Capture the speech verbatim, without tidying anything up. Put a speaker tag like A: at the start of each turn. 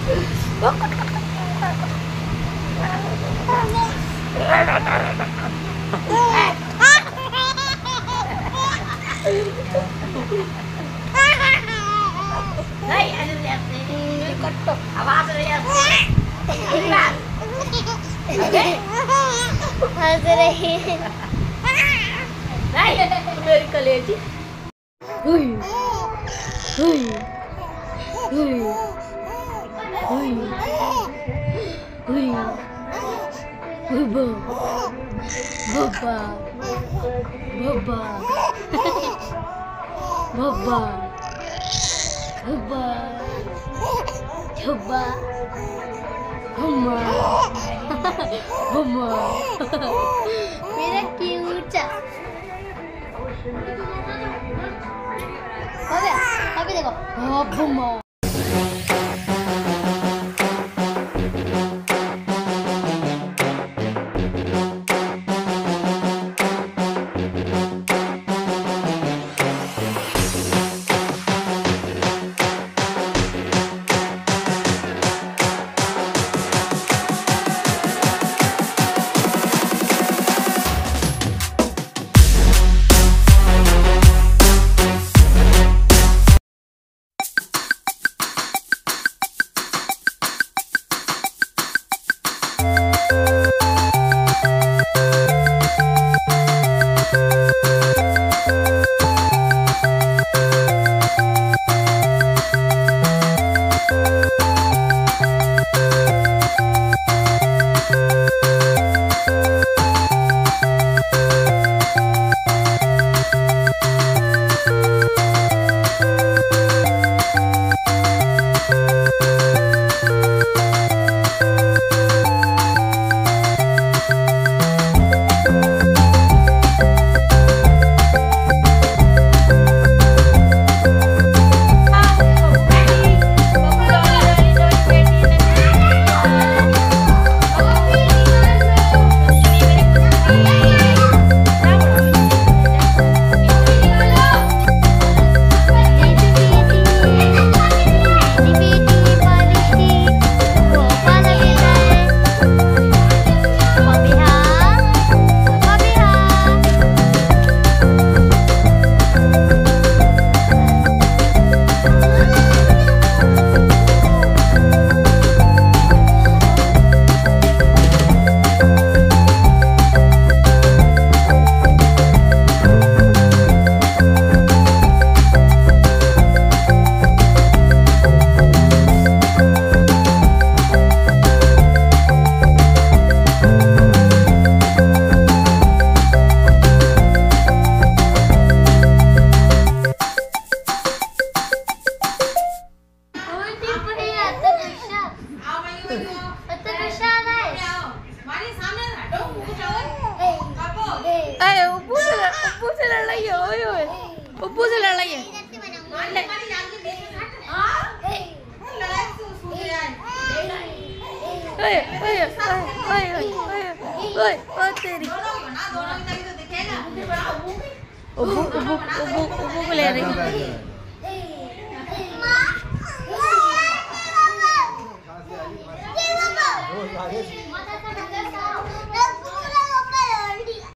A: Đây, anh lihat ini kotok. Awas lihat. Lihat.
B: हंस रही है।
A: नहीं, मेरी कलेजी। हुई, हुई, हुई, हुई, हुई, बब्बा, बब्बा, बब्बा, बब्बा, बब्बा, Mama, Mama, मेरा क्यूट अबे अबे देखो मम्मा पप्पू से लड़ रही है। ओए ओए ओए ओए ओए ओ तेरी उबू उबू उबू उबू को ले रही है।